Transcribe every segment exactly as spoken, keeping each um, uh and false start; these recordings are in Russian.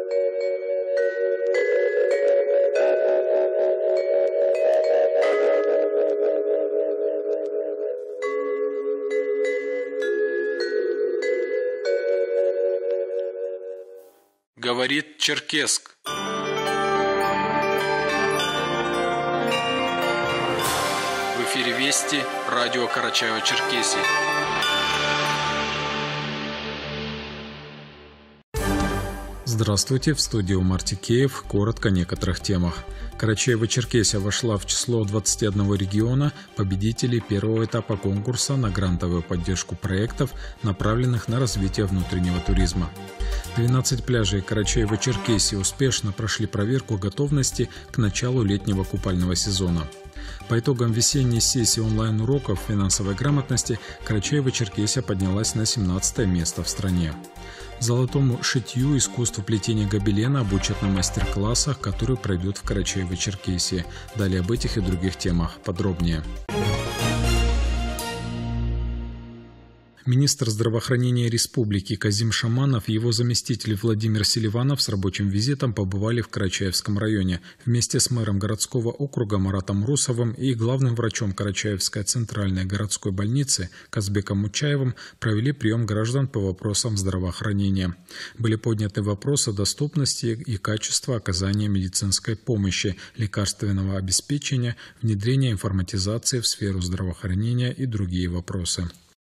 Говорит Черкесск. В эфире Вести, радио Карачаево-Черкесия. Здравствуйте, в студии Умар Тикеев. Коротко о некоторых темах. Карачаево-Черкесия вошла в число двадцати одного региона победителей первого этапа конкурса на грантовую поддержку проектов, направленных на развитие внутреннего туризма. двенадцать пляжей Карачаево-Черкесии успешно прошли проверку готовности к началу летнего купального сезона. По итогам весенней сессии онлайн-уроков финансовой грамотности Карачаево-Черкесия поднялась на семнадцатое место в стране. Золотому шитью, искусству плетения гобелена обучат на мастер-классах, которые пройдут в Карачаево-Черкесии. Далее об этих и других темах подробнее. Министр здравоохранения республики Казим Шаманов и его заместитель Владимир Селиванов с рабочим визитом побывали в Карачаевском районе. Вместе с мэром городского округа Маратом Русовым и главным врачом Карачаевской центральной городской больницы Казбеком Мучаевым провели прием граждан по вопросам здравоохранения. Были подняты вопросы доступности и качества оказания медицинской помощи, лекарственного обеспечения, внедрения информатизации в сферу здравоохранения и другие вопросы.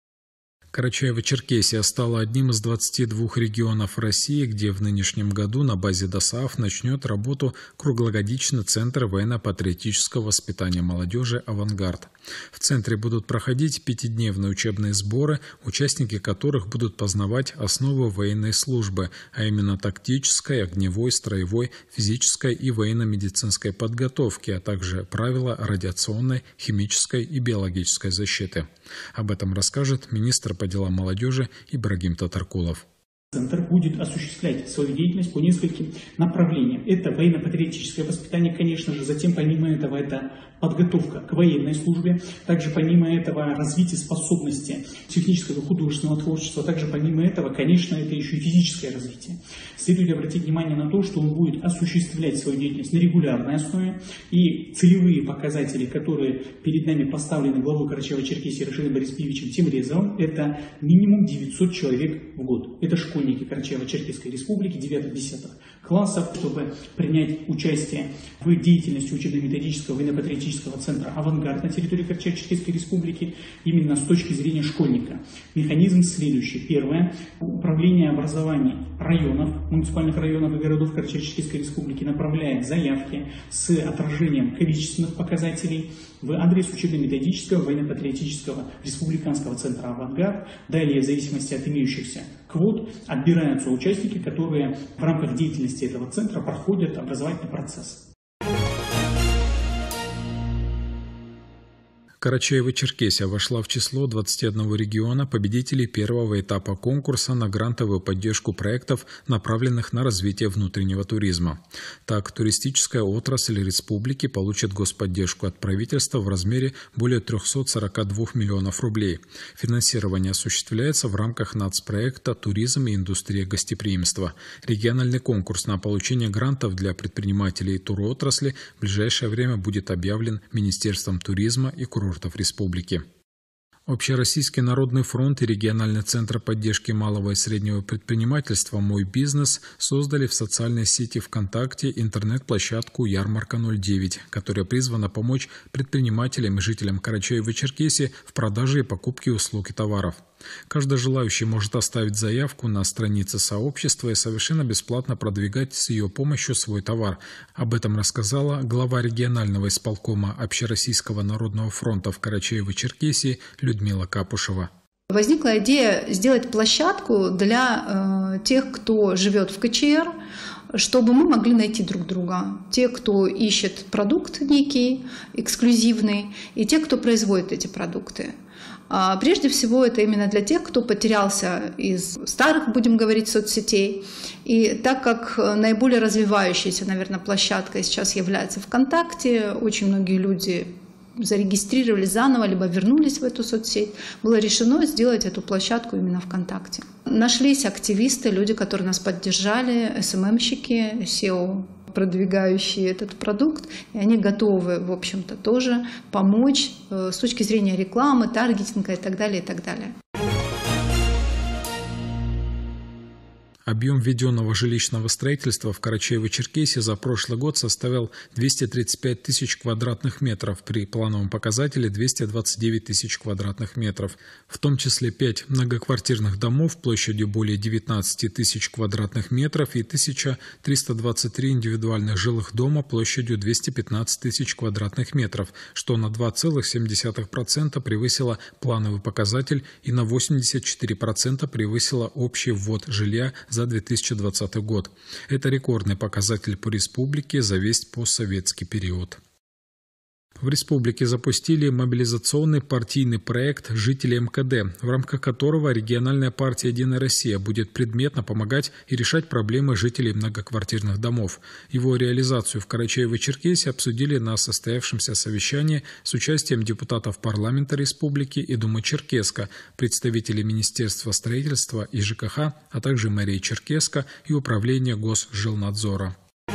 Карачаево-Черкесия стала одним из двадцати двух регионов России, где в нынешнем году на базе ДОСААФ начнет работу круглогодичный центр военно-патриотического воспитания молодежи «Авангард». В центре будут проходить пятидневные учебные сборы, участники которых будут познавать основы военной службы, а именно тактической, огневой, строевой, физической и военно-медицинской подготовки, а также правила радиационной, химической и биологической защиты. Об этом расскажет министр по делам молодежи Ибрагим Татаркулов. Центр будет осуществлять свою деятельность по нескольким направлениям. Это военно-патриотическое воспитание, конечно же, затем помимо этого это подготовка к военной службе, также помимо этого развитие способности технического и художественного творчества, также помимо этого, конечно, это еще и физическое развитие. Следует обратить внимание на то, что он будет осуществлять свою деятельность на регулярной основе, и целевые показатели, которые перед нами поставлены главой Карачаево-Черкесии Рашидом Борисовичем Тимрезовым, это минимум девятьсот человек в год. Это школьники Карачаево-Черкесской республики девятых-десятых классов, чтобы принять участие в деятельности учебно-методического военно-патриотического центра «Авангард» на территории Карачаево-Черкесской республики именно с точки зрения школьника. Механизм следующий. Первое. Управление образования районов, муниципальных районов и городов Карачаево-Черкесской республики направляет заявки с отражением количественных показателей в адрес учебно-методического военно-патриотического республиканского центра «Авангард». Далее, в зависимости от имеющихся квот, отбираются участники, которые в рамках деятельности этого центра проходят образовательный процесс. Карачаево-Черкесия вошла в число двадцати одного региона победителей первого этапа конкурса на грантовую поддержку проектов, направленных на развитие внутреннего туризма. Так, туристическая отрасль республики получит господдержку от правительства в размере более трёхсот сорока двух миллионов рублей. Финансирование осуществляется в рамках нацпроекта «Туризм и индустрия гостеприимства». Региональный конкурс на получение грантов для предпринимателей туротрасли в ближайшее время будет объявлен Министерством туризма и курортов республики. Общероссийский народный фронт и региональный центр поддержки малого и среднего предпринимательства «Мой бизнес» создали в социальной сети ВКонтакте интернет-площадку «Ярмарка ноль девять», которая призвана помочь предпринимателям и жителям Карачаево-Черкесии в продаже и покупке услуг и товаров. Каждый желающий может оставить заявку на странице сообщества и совершенно бесплатно продвигать с ее помощью свой товар. Об этом рассказала глава регионального исполкома Общероссийского народного фронта в Карачаево-Черкесии Людмила Капушева. Возникла идея сделать площадку для э, тех, кто живет в ка че эр, чтобы мы могли найти друг друга. Те, кто ищет продукт некий, эксклюзивный, и те, кто производит эти продукты. А прежде всего, это именно для тех, кто потерялся из старых, будем говорить, соцсетей. И так как наиболее развивающейся, наверное, площадкой сейчас является ВКонтакте, очень многие люди зарегистрировались заново, либо вернулись в эту соцсеть, было решено сделать эту площадку именно ВКонтакте. Нашлись активисты, люди, которые нас поддержали, эс эм эм-щики, сео, продвигающие этот продукт, и они готовы, в общем-то, тоже помочь с точки зрения рекламы, таргетинга и так далее, и так далее. Объем введенного жилищного строительства в Карачаево-Черкесии за прошлый год составил двести тридцать пять тысяч квадратных метров, при плановом показателе двести двадцать девять тысяч квадратных метров, в том числе пять многоквартирных домов площадью более девятнадцати тысяч квадратных метров и тысяча триста двадцать три индивидуальных жилых дома площадью двести пятнадцать тысяч квадратных метров, что на два целых семь десятых процента превысило плановый показатель и на восемьдесят четыре процента превысило общий ввод жилья за две тысячи двадцатый год. Это рекордный показатель по республике за весь постсоветский период. В республике запустили мобилизационный партийный проект «Жители эм ка дэ», в рамках которого региональная партия «Единая Россия» будет предметно помогать и решать проблемы жителей многоквартирных домов. Его реализацию в Карачаево-Черкесии обсудили на состоявшемся совещании с участием депутатов парламента республики и Думы Черкесска, представителей Министерства строительства и жэ ка ха, а также мэрии Черкесска и Управления Госжилнадзора.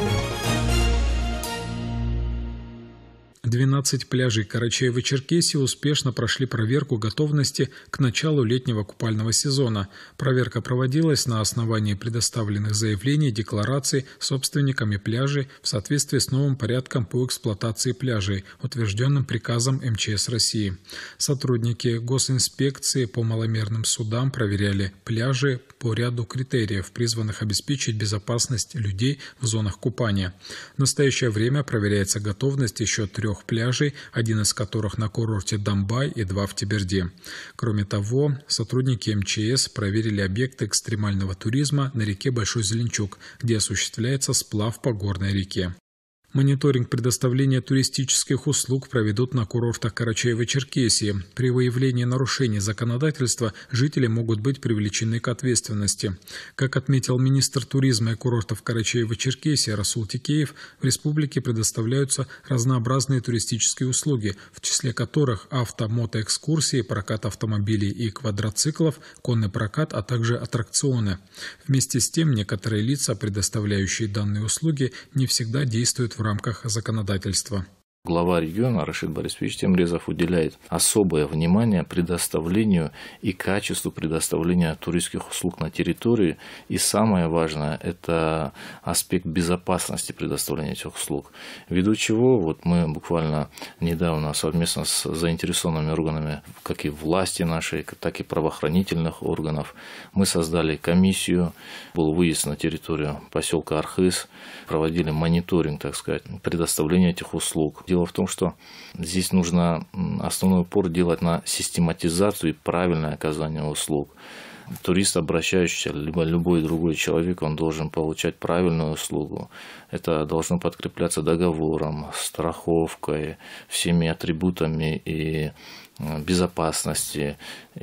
двенадцать пляжей Карачаево-Черкесии успешно прошли проверку готовности к началу летнего купального сезона. Проверка проводилась на основании предоставленных заявлений и деклараций собственниками пляжей в соответствии с новым порядком по эксплуатации пляжей, утвержденным приказом эм че эс России. Сотрудники госинспекции по маломерным судам проверяли пляжи по ряду критериев, призванных обеспечить безопасность людей в зонах купания. В настоящее время проверяется готовность еще трех пляжей, один из которых на курорте Домбай и два в Теберде. Кроме того, сотрудники эм че эс проверили объекты экстремального туризма на реке Большой Зеленчук, где осуществляется сплав по горной реке. Мониторинг предоставления туристических услуг проведут на курортах Карачаево-Черкесии. При выявлении нарушений законодательства жители могут быть привлечены к ответственности. Как отметил министр туризма и курортов Карачаево-Черкесии Расул Тикеев, в республике предоставляются разнообразные туристические услуги, в числе которых авто-мотоэкскурсии, прокат автомобилей и квадроциклов, конный прокат, а также аттракционы. Вместе с тем, некоторые лица, предоставляющие данные услуги, не всегда действуют в в рамках законодательства. Глава региона Рашид Борисович Темрезов уделяет особое внимание предоставлению и качеству предоставления туристских услуг на территории. И самое важное – это аспект безопасности предоставления этих услуг. Ввиду чего вот мы буквально недавно совместно с заинтересованными органами, как и власти нашей, так и правоохранительных органов, мы создали комиссию, был выезд на территорию поселка Архыз, проводили мониторинг, так сказать, предоставления этих услуг. Дело в том, что здесь нужно основной упор делать на систематизацию и правильное оказание услуг. Турист, обращающийся, либо любой другой человек, он должен получать правильную услугу. Это должно подкрепляться договором, страховкой, всеми атрибутами и безопасности.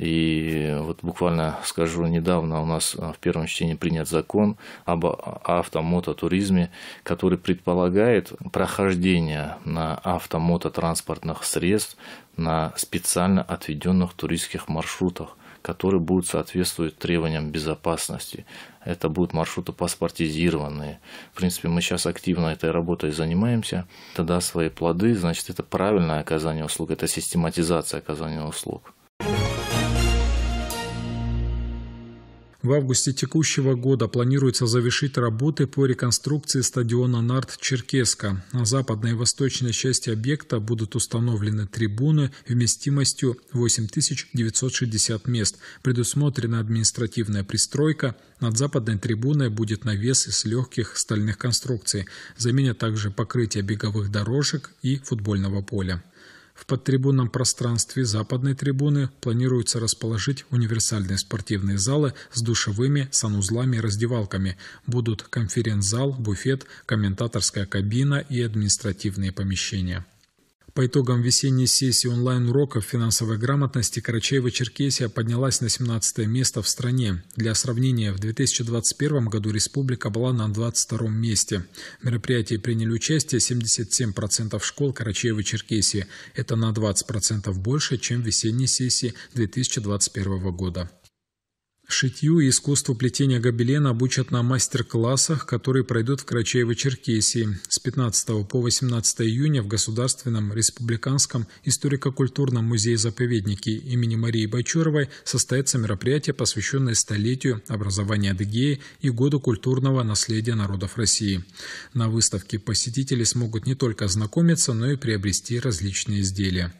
И вот буквально скажу, недавно у нас в первом чтении принят закон об автомототуризме, который предполагает прохождение на автомототранспортных средств на специально отведенных туристских маршрутах, которые будут соответствовать требованиям безопасности. Это будут маршруты паспортизированные. В принципе, мы сейчас активно этой работой занимаемся. Это даст свои плоды, значит, это правильное оказание услуг, это систематизация оказания услуг. В августе текущего года планируется завершить работы по реконструкции стадиона «Нарт» Черкесска. На западной и восточной части объекта будут установлены трибуны вместимостью восемь тысяч девятьсот шестьдесят мест. Предусмотрена административная пристройка. Над западной трибуной будет навес из легких стальных конструкций. Заменят также покрытие беговых дорожек и футбольного поля. В подтрибунном пространстве западной трибуны планируется расположить универсальные спортивные залы с душевыми, санузлами и раздевалками. Будут конференц-зал, буфет, комментаторская кабина и административные помещения. По итогам весенней сессии онлайн-уроков финансовой грамотности Карачаево-Черкесия поднялась на семнадцатое место в стране. Для сравнения, в две тысячи двадцать первом году республика была на двадцать втором месте. В мероприятии приняли участие семьдесят семь процентов школ Карачаево-Черкесии. Это на двадцать процентов больше, чем в весенней сессии две тысячи двадцать первого года. Шитью и искусству плетения гобелена обучат на мастер-классах, которые пройдут в Карачаево-Черкесии. С пятнадцатого по восемнадцатое июня в Государственном республиканском историко-культурном музее-заповеднике имени Марии Бочаровой состоится мероприятие, посвященное столетию образования Адыгеи и году культурного наследия народов России. На выставке посетители смогут не только ознакомиться, но и приобрести различные изделия.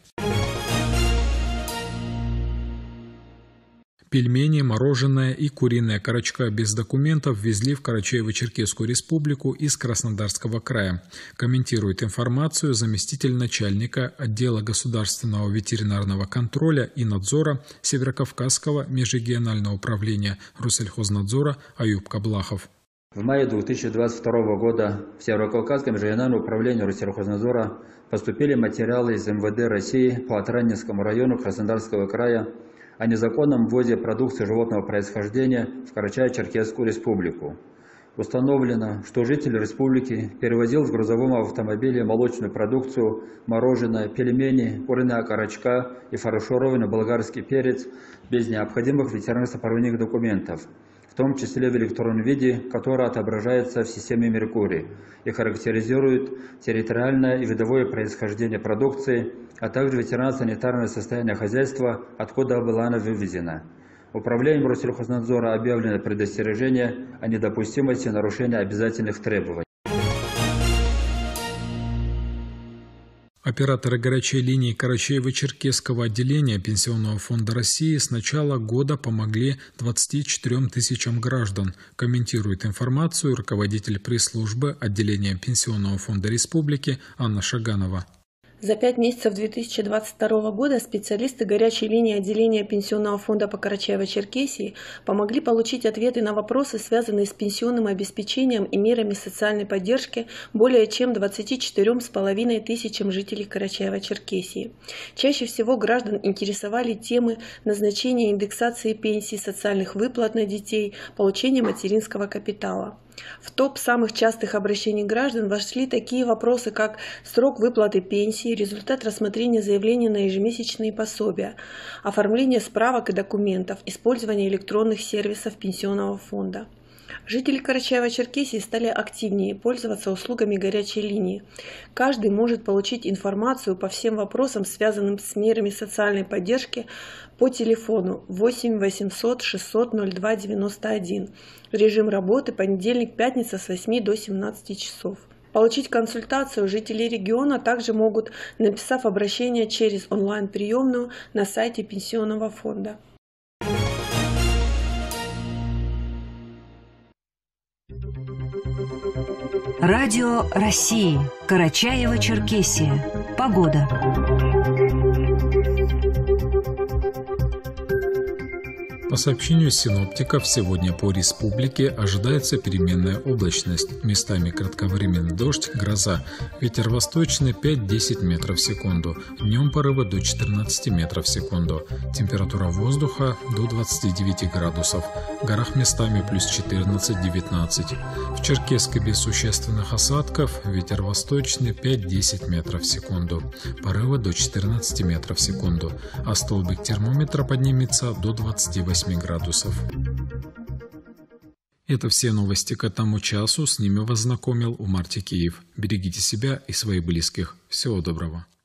Пельмени, мороженое и куриная корочка без документов ввезли в Карачаево-Черкесскую республику из Краснодарского края. Комментирует информацию заместитель начальника отдела государственного ветеринарного контроля и надзора Северокавказского межрегионального управления Россельхознадзора Аюб Каблахов. В мае две тысячи двадцать второго года в Северокавказском межрегиональном управлении Россельхознадзора поступили материалы из эм вэ дэ России по Атранинскому району Краснодарского края о незаконном ввозе продукции животного происхождения в Карачаево-Черкесскую республику. Установлено, что житель республики перевозил в грузовом автомобиле молочную продукцию, мороженое, пельмени, куриная окорочка и фаршированный болгарский перец без необходимых ветеринарно-сопроводных документов, в том числе в электронном виде, который отображается в системе Меркурий и характеризует территориальное и видовое происхождение продукции, а также ветеринарно-санитарное состояние хозяйства, откуда была она вывезена. Управлением Россельхознадзора объявлено предостережение о недопустимости нарушения обязательных требований. Операторы горячей линии Карачаево-Черкесского отделения Пенсионного фонда России с начала года помогли двадцати четырем тысячам граждан, комментирует информацию руководитель пресс-службы отделения Пенсионного фонда Республики Анна Шаганова. За пять месяцев две тысячи двадцать второго года специалисты горячей линии отделения Пенсионного фонда по Карачаево-Черкесии помогли получить ответы на вопросы, связанные с пенсионным обеспечением и мерами социальной поддержки более чем двадцати четырём с половиной тысячам жителей Карачаево-Черкесии. Чаще всего граждан интересовали темы назначения индексации пенсий, социальных выплат на детей, получения материнского капитала. В топ самых частых обращений граждан вошли такие вопросы, как срок выплаты пенсии, результат рассмотрения заявления на ежемесячные пособия, оформление справок и документов, использование электронных сервисов пенсионного фонда. Жители Карачаево-Черкесии стали активнее пользоваться услугами горячей линии. Каждый может получить информацию по всем вопросам, связанным с мерами социальной поддержки, по телефону восемь восемьсот шестьсот ноль два девяносто один. Режим работы понедельник-пятница с восьми до семнадцати часов. Получить консультацию жители региона также могут, написав обращение через онлайн-приемную на сайте Пенсионного фонда. Радио России. Карачаево-Черкесия. Погода. По сообщению синоптиков, сегодня по республике ожидается переменная облачность. Местами кратковременный дождь, гроза. Ветер восточный пять-десять метров в секунду. Днем порывы до четырнадцати метров в секунду. Температура воздуха до двадцати девяти градусов. В горах местами плюс четырнадцать-девятнадцать. В Черкесске без существенных осадков. Ветер восточный пять-десять метров в секунду. Порывы до четырнадцати метров в секунду. А столбик термометра поднимется до двадцати восьми градусов. Это все новости к этому часу. С ними вас знакомил Умар Текеев. Берегите себя и своих близких. Всего доброго.